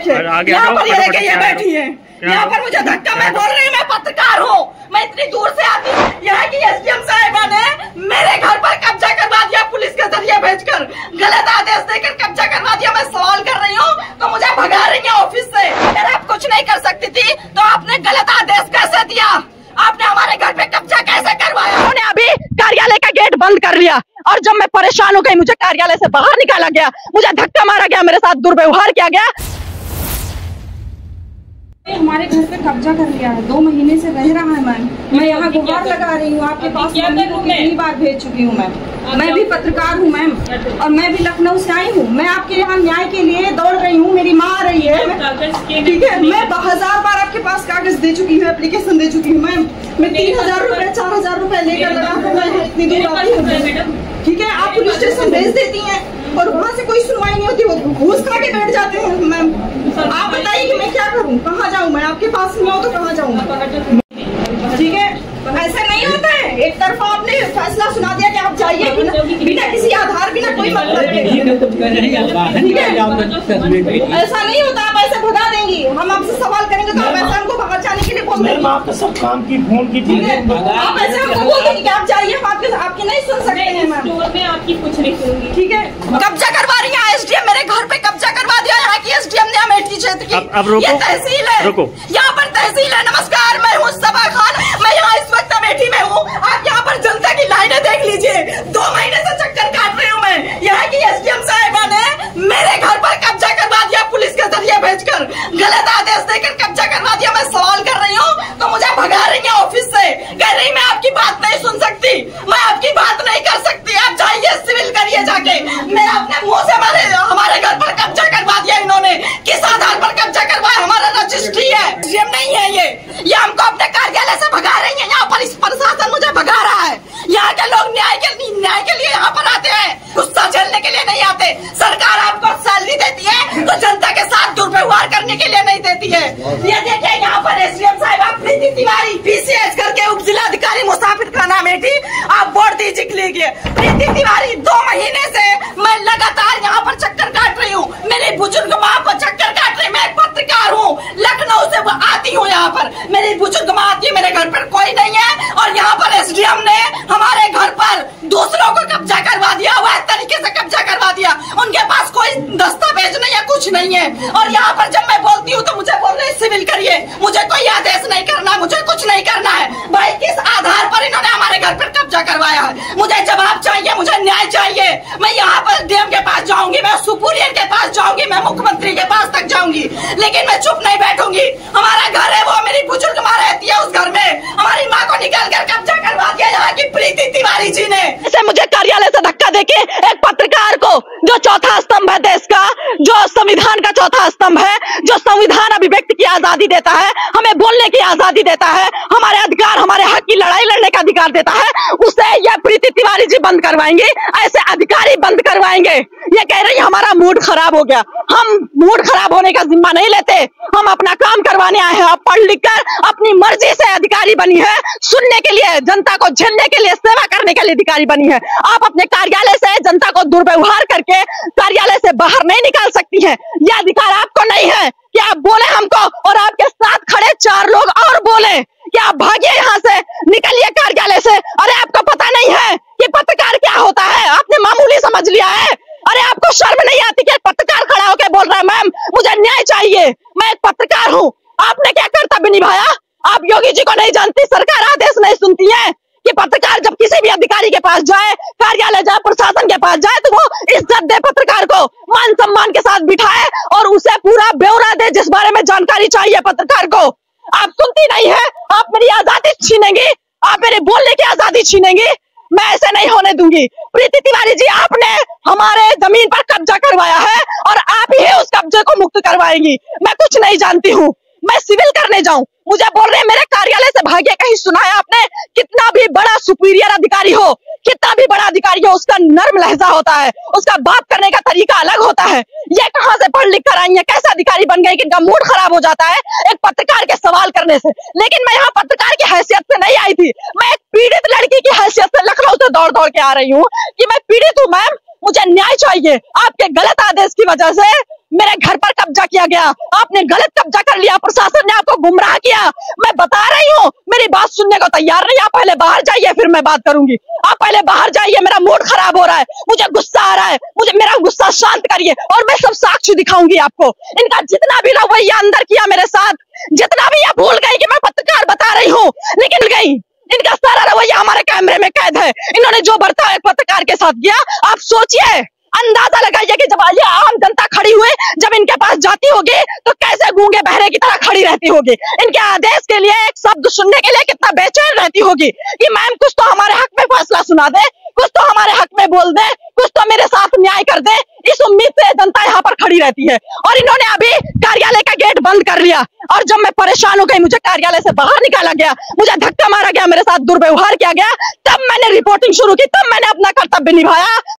देखे, यहाँ पर ये लेके ये बैठी है, यहाँ पर मुझे धक्का, मैं बोल रही हूँ मैं पत्रकार हूँ, मैं इतनी दूर से आती हूँ। यहाँ की एसडीएम साहिबा ने मेरे घर पर कब्जा करवा दिया, पुलिस के जरिए भेजकर गलत आदेश देकर कब्जा करवा दिया। मैं सवाल कर रही हूँ तो मुझे भगा रही है ऑफिस से। अगर आप कुछ नहीं कर सकती थी तो आपने गलत आदेश कैसे दिया? आपने हमारे घर पे कब्जा कैसे करवाया? उन्होंने अभी कार्यालय का गेट बंद कर लिया और जब मैं परेशान हो गई, मुझे कार्यालय से बाहर निकाला गया, मुझे धक्का मारा गया, मेरे साथ दुर्व्यवहार किया गया। हमारे घर पे कब्जा कर लिया है, 2 महीने से रह रहा है मैम। मैं यहाँ गुहार लगा रही हूँ, आपके पास कितनी बार भेज चुकी हूँ मैम। मैं भी पत्रकार हूँ मैम और मैं भी लखनऊ से आई हूँ। मैं आपके यहाँ न्याय के लिए दौड़ रही हूँ, मेरी माँ आ रही है, ठीक है। मैं 1000 बार आपके पास कागज दे चुकी हूँ, एप्लीकेशन दे चुकी हूँ मैम। मैं 3000 रुपए 4000 रुपए लेकर लगा इतनी दूर आती हूँ, ठीक है। आप पुलिस स्टेशन भेज देती हैं और वहाँ से कोई सुनवाई नहीं होती, वो घूस खा के बैठ जाते हैं मैम। आप बताइए कि मैं क्या करूँ, कहाँ जाऊँ? मैं आपके पास नहीं हूँ तो कहाँ जाऊँ? ठीक है, ऐसा नहीं होता है। एक तरफा आपने फैसला सुना दिया कि आप जाइए बिना किसी आधार, बिना कोई मतलब के, ठीक है। ऐसा नहीं होता, आप ऐसे भगा देंगी। हम आपसे सवाल करेंगे तो आप ऐसा हमको बाहर जाने के लिए बोल देंगे। आपका सब काम की फोन की चीजें आप ऐसे हमको बोल देंगे कि आप जाइए, हम आपकी नहीं सुन सकते हैं मैम। मैं आपकी कुछ नहीं सुनूंगी, ठीक है। कब्जा करवा रही है एसडीएम, मेरे घर पे कब्जा करवा दिया यहाँ की एसडीएम ने, अमेठी क्षेत्र की। अब रुको, ये तहसील है, यहाँ पर तहसील है। नमस्कार, मैं हूँ सबा खान, मैं यहाँ इस वक्त अमेठी में हूँ। आप यहाँ पर जनता की लाइनें देख लीजिए, 2 महीने से चक्कर काट रही हूँ मैं। यहाँ की एसडीएम साहिबा ने मेरे घर पर कब्जा करवा दिया, पुलिस के जरिए भेजकर गलत आदेश देकर कब्जा करवा दिया। मैं सवाल कर रही हूँ तो मुझे भगा रही है ऑफिस से, कह रही मैं आपकी बात नहीं सुन सकती, मैं आपकी बात नहीं कर सकती, आप जाइए सिविल करिए जाके। मैं अपने मुंह से हमारे घर पर कब्जा करवा दिया इन्होंने। किस आधार पर कब्जा करवाया? हमारा रजिस्ट्री है, एसडीएम नहीं है ये हमको अपने कार्यालय से भगा रही है। यहाँ पर इस प्रशासन मुझे भगा रहा है। यहाँ के लोग न्याय के लिए यहाँ पर आते हैं, गुस्सा झेलने के लिए नहीं आते। सरकार आपको सैलरी देती है तो जनता के साथ दुर्व्यवहार करने के लिए नहीं देती है। ये देखिए यहाँ पर एसडीएम साहिबा प्रीति तिवारी, पीसीएस करके उप जिलाधिकारी मुसाफिर का नाम है, आप बोर्ड दीजिए लीजिए। प्रीति तिवारी 2 महीने से मैं लगातार यहाँ पर चक्कर काट रही हूँ, मेरी बुजुर्ग माँ को चक्कर काट रही। मैं एक पत्रकार हूँ, लखनऊ से आती हूँ यहाँ पर, मेरी बुजुर्ग माँ आती है, मेरे घर पर कोई नहीं है और यहाँ पर एसडीएम ने हमारे घर पर दूसरों को कब्जा करवा दिया, वह तरीके से कब्जा करवा दिया। उनके पास कोई दस्तावेज नहीं है, कुछ नहीं है। और यहाँ पर जब मैं बोलती हूँ तो मुझे बोल रहे सिविल करिए, मुझे कोई आदेश नहीं करना, मुझे कुछ नहीं करना है। भाई किस आधार पर इन्होंने हमारे घर पर कब्जा करवाया है? मुझे जवाब चाहिए, मुझे न्याय चाहिए। मैं यहाँ पर डीएम के पास जाऊंगी, मैं सुपीरियर के पास जाऊंगी, मैं मुख्यमंत्री के पास तक जाऊंगी, लेकिन मैं चुप नहीं बैठूंगी। हमारा घर है, वो मेरी बुजुर्ग माँ रहती है उस घर में, हमारी माँ को निकाल कर कब्जा करवा दिया यहाँ की प्रीति तिवारी जी ने। ऐसे मुझे कार्यालय से धक्का देके एक पत्रकार को, जो चौथा स्तंभ है देश का, जो संविधान का चौथा स्तंभ है, जो संविधान अभिव्यक्ति की आजादी देता है, हमें बोलने की आजादी देता है, हमारे अधिकार, हमारे हक की लड़ाई लड़ने का अधिकार देता है, उसे यह प्रीति तिवारी जी बंद करवाएंगे, ऐसे अधिकारी बंद करवाएंगे। ये कह रही हमारा मूड खराब हो गया। हम मूड खराब होने का जिम्मा नहीं लेते, हम अपना काम करवाने आए हैं। पढ़ लिख कर अपनी मर्जी से अधिकारी बनी है, सुनने के लिए, जनता को झेलने के लिए, सेवा करने के लिए अधिकारी बनी है। आप अपने कार्यालय से जनता को दुर्व्यवहार करके कार्यालय से बाहर नहीं निकाल सकती हैं। यह अधिकार आपको नहीं है कि आप बोले हमको और आपके साथ खड़े 4 लोग और बोले कि आप भागिए यहाँ से, निकलिए कार्यालय से। अरे आपको पता नहीं है कि पत्रकार क्या होता है? आपने मामूली समझ लिया है। अरे आपको शर्म नहीं आती कि पत्रकार खड़ा होकर बोल रहा है मैम मुझे न्याय चाहिए, मैं एक पत्रकार हूँ। आपने क्या कर्तव्य निभाया? आप योगी जी को नहीं जानती? सरकार आदेश नहीं सुनती है कि पत्रकार जब किसी भी अधिकारी के पास जाए, कार्यालय जाए, प्रशासन के पास जाए, तो वो इज्जत दे, पत्रकार को मान सम्मान के साथ बिठाए और उसे पूरा ब्यौरा दे जिस बारे में जानकारी चाहिए पत्रकार को। आप सुनती नहीं है, आप मेरी आजादी छीनेंगी, आप मेरे बोलने की आजादी छीनेंगी। मैं ऐसे नहीं होने दूंगी। प्रीति तिवारी जी, आपने हमारे जमीन पर कब्जा करवाया है और आप ही उस कब्जे को मुक्त करवाएंगी। मैं कुछ नहीं जानती हूँ, मैं सिविल करने जाऊं, मुझे बोल रहे हैं मेरे कार्यालय से भागिए। कहीं सुना है आपने? कितना भी बड़ा सुपीरियर अधिकारी हो, कितना भी बड़ा अधिकारी हो, उसका नर्म लहजा होता है, उसका बात करने का तरीका अलग होता है। ये कहाँ से पढ़ लिख कर आई है? कैसे अधिकारी बन गए कि इनका मूड खराब हो जाता है एक पत्रकार के सवाल करने से? लेकिन मैं यहाँ पत्रकार की हैसियत से नहीं आई थी, मैं एक पीड़ित लड़की की हैसियत से लखनऊ से दौड़ दौड़ के आ रही हूँ कि मैं पीड़ित हूँ मैम, मुझे न्याय चाहिए। आपके गलत आदेश की वजह से मेरे घर पर कब्जा किया गया, आपने गलत कब्जा कर लिया, प्रशासन ने आपको गुमराह किया। मैं बता रही हूँ, मेरी बात सुनने को तैयार नहीं। आप पहले बाहर जाइए, फिर मैं बात करूंगी। आप पहले बाहर जाइए, मेरा मूड खराब हो रहा है, मुझे गुस्सा आ रहा है, मुझे मेरा गुस्सा शांत करिए और मैं सब साक्ष्य दिखाऊंगी आपको। इनका जितना भी रवैया अंदर किया मेरे साथ, जितना भी ये भूल गई कि मैं पत्रकार बता रही हूँ, लेकिन गई इनका सारा रवैया हमारे कैमरे में कैद है। इन्होंने जो बर्ताव एक पत्रकार के साथ किया, आप सोचिए, अंदाजा लगाइए कि जब ये आम जनता खड़ी हुई, जब इनके पास जाती होगी तो कैसे गूंगे बहरे की तरह खड़ी रहती होगी। इनके आदेश के लिए एक शब्द सुनने के लिए कितना बेचैन रहती होगी कि मैम कुछ तो हमारे हक में फैसला सुना दे, कुछ तो हमारे हक में बोल दे, कुछ तो मेरे साथ न्याय कर दे। इस उम्मीद से जनता यहाँ पर खड़ी रहती है। और इन्होंने अभी कार्यालय का गेट बंद कर लिया और जब मैं परेशान हो गई, मुझे कार्यालय से बाहर निकाला गया, मुझे धक्का मारा गया, मेरे साथ दुर्व्यवहार किया गया, तब मैंने रिपोर्टिंग शुरू की, तब मैंने अपना कर्तव्य निभाया।